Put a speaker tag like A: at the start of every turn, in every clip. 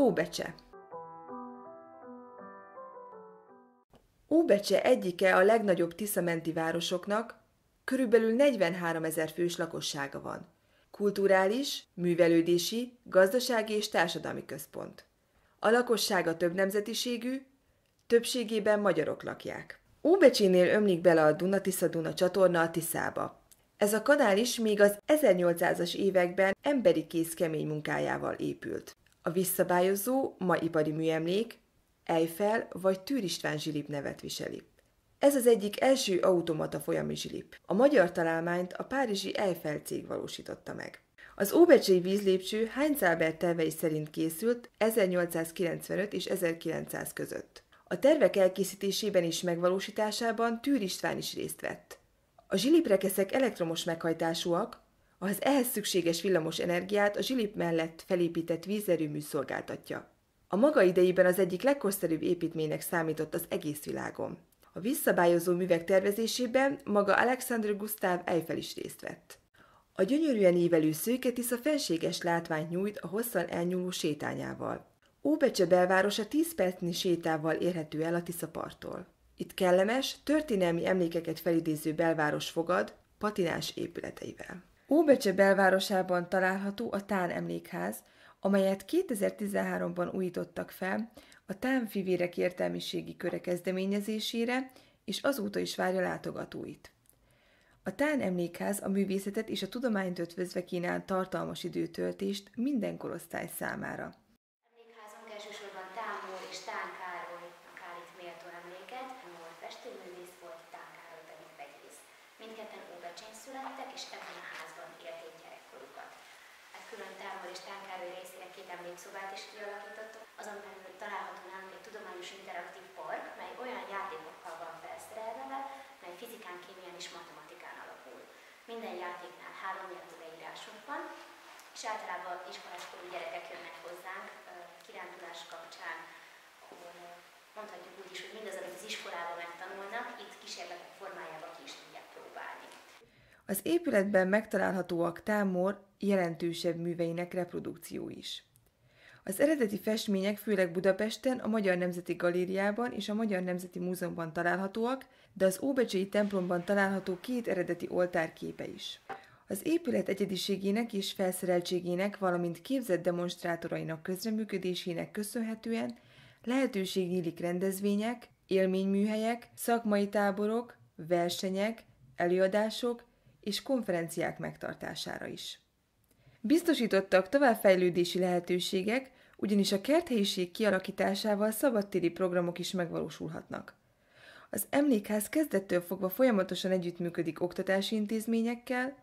A: Óbecse. Óbecse egyike a legnagyobb Tisza-menti városoknak, körülbelül 43 000 fős lakossága van. Kulturális, művelődési, gazdasági és társadalmi központ. A lakossága több nemzetiségű, többségében magyarok lakják. Óbecsénél ömlik bele a Duna-Tisza-Duna csatorna a Tiszába. Ez a kanál is még az 1800-as években emberi kéz kemény munkájával épült. A visszabályozó, ma ipari műemlék, Eiffel vagy Tűr István zsilip nevet viseli. Ez az egyik első automata folyami zsilip. A magyar találmányt a párizsi Eiffel cég valósította meg. Az óbecsei vízlépcső Heinz Albert tervei szerint készült 1895 és 1900 között. A tervek elkészítésében és megvalósításában Tűr István is részt vett. A zsiliprekeszek elektromos meghajtásúak, az ehhez szükséges villamos energiát a zsilip mellett felépített vízerőmű szolgáltatja. A maga idejében az egyik legkorszerűbb építménynek számított az egész világon. A visszabályozó művek tervezésében maga Alexander Gustav Eiffel is részt vett. A gyönyörűen ívelő Szőke-Tisza fenséges látványt nyújt a hosszan elnyúló sétányával. Óbecse belvárosa 10 percnyi sétával érhető el a Tiszaparttól. Itt kellemes, történelmi emlékeket felidéző belváros fogad patinás épületeivel. Óbecse belvárosában található a Tán emlékház, amelyet 2013-ban újítottak fel a Tán fivérek értelmiségi köre kezdeményezésére, és azóta is várja látogatóit. A Tán emlékház a művészetet és a tudományt ötvözve kínál tartalmas időtöltést minden korosztály számára.
B: Emlékházunk elsősorban Tán Mór és Tán Károlynak állít méltó emléket. Mór festőművész volt, Tán Károly pedig vegyész. Mindketten Óbecsén születtek, és ebben a házban élték gyerekkorukat. Külön Tán Mór és Tán Károly részére 2 emlékszobát is kialakítottak, azon belül található nálunk egy tudományos interaktív park, mely olyan játékokkal van felszerelve, mely fizikán, kémián és matematikán alapul. Minden játéknál 3 nyelvű leírásunk van, és általában iskoláskorú gyerekek jönnek hozzánk kirándulás kapcsán, ahol mondhatjuk úgy is, hogy mindaz, amit az iskolában megtanulnak, itt kísérletek formájában ki is tudják próbálni.
A: Az épületben megtalálhatóak Tán Mór jelentősebb műveinek reprodukció is. Az eredeti festmények főleg Budapesten, a Magyar Nemzeti Galériában és a Magyar Nemzeti Múzeumban találhatóak, de az óbecsei templomban található 2 eredeti oltárképe is. Az épület egyediségének és felszereltségének, valamint képzett demonstrátorainak közreműködésének köszönhetően lehetőség nyílik rendezvények, élményműhelyek, szakmai táborok, versenyek, előadások és konferenciák megtartására is. Biztosítottak továbbfejlődési lehetőségek, ugyanis a kerthelyiség kialakításával szabadtéri programok is megvalósulhatnak. Az emlékház kezdettől fogva folyamatosan együttműködik oktatási intézményekkel,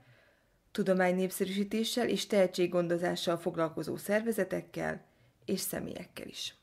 A: tudománynépszerűsítéssel és tehetséggondozással foglalkozó szervezetekkel és személyekkel is.